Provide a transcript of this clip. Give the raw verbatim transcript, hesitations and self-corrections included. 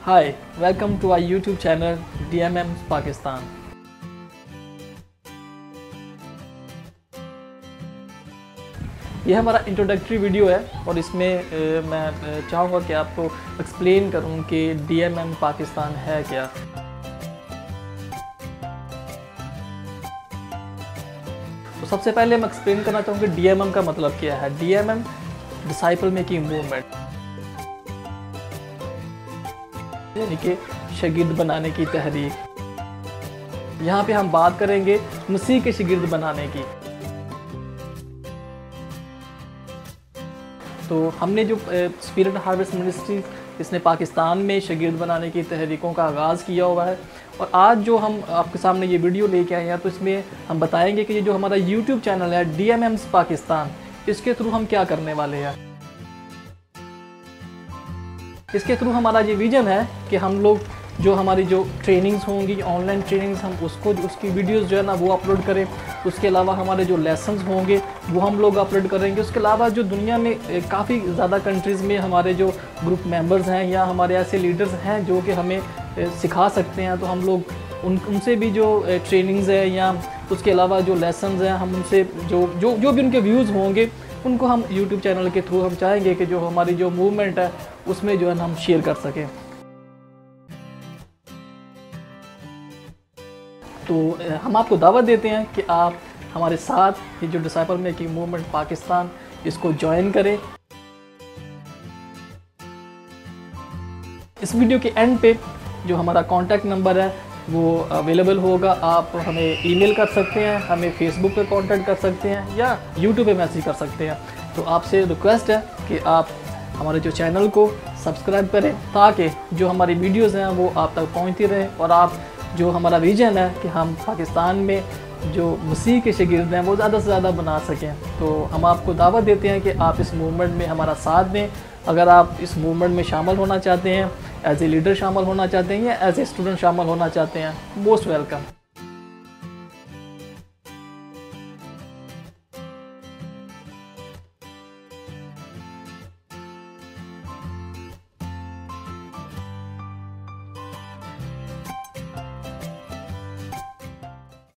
Hi, welcome to our YouTube channel D M M Pakistan. यह हमारा introductory video है और इसमें ए, मैं चाहूँगा कि आपको एक्सप्लेन करूँ कि डी एम एम पाकिस्तान है क्या। तो सबसे पहले मैं एक्सप्लेन करना चाहूँगा डी एम एम का मतलब क्या है। D M M disciple making movement, यानी कि शागिर्द बनाने की तहरीक। यहाँ पे हम बात करेंगे मसीह के शागिर्द बनाने की। तो हमने जो स्पिरिट हार्वेस्ट मिनिस्ट्री इसने पाकिस्तान में शागिर्द बनाने की तहरीकों का आगाज़ किया हुआ है और आज जो हम आपके सामने ये वीडियो लेके आए हैं तो इसमें हम बताएंगे कि ये जो हमारा यूट्यूब चैनल है डी एम एम्स पाकिस्तान, इसके थ्रू हम क्या करने वाले हैं। इसके थ्रू हमारा ये विज़न है कि हम लोग जो हमारी जो ट्रेनिंग्स होंगी, ऑनलाइन ट्रेनिंग्स, हम उसको उसकी वीडियोस जो है ना वो अपलोड करें। उसके अलावा हमारे जो लेसन्स होंगे वो हम लोग अपलोड करेंगे। उसके अलावा जो दुनिया में काफ़ी ज़्यादा कंट्रीज़ में हमारे जो ग्रुप मेंबर्स हैं या हमारे ऐसे लीडर्स हैं जो कि हमें सिखा सकते हैं, तो हम लोग उन उनसे भी जो ट्रेनिंग्स है या उसके अलावा जो लेसन्स हैं हम उनसे जो जो जो भी उनके व्यूज़ होंगे उनको हम यूट्यूब चैनल के थ्रू हम चाहेंगे कि जो हमारी जो मूवमेंट है उसमें जो है हम शेयर कर सकें। तो हम आपको दावत देते हैं कि आप हमारे साथ ये जो डिसाइपल मेकिंग मूवमेंट पाकिस्तान इसको ज्वाइन करें। इस वीडियो के एंड पे जो हमारा कॉन्टैक्ट नंबर है वो अवेलेबल होगा। आप हमें ईमेल कर सकते हैं, हमें फेसबुक पे कांटेक्ट कर सकते हैं या यूट्यूब पे मैसेज कर सकते हैं। तो आपसे रिक्वेस्ट है कि आप हमारे जो चैनल को सब्सक्राइब करें ताकि जो हमारी वीडियोज़ हैं वो आप तक पहुँचती रहें और आप जो हमारा विज़न है कि हम पाकिस्तान में जो मसीह के शागिर्द हैं वो ज़्यादा से ज़्यादा बना सकें। तो हम आपको दावत देते हैं कि आप इस मूवमेंट में हमारा साथ दें। अगर आप इस मूवमेंट में शामिल होना चाहते हैं, एज ए लीडर शामिल होना चाहते हैं या एज ए स्टूडेंट शामिल होना चाहते हैं, मोस्ट वेलकम।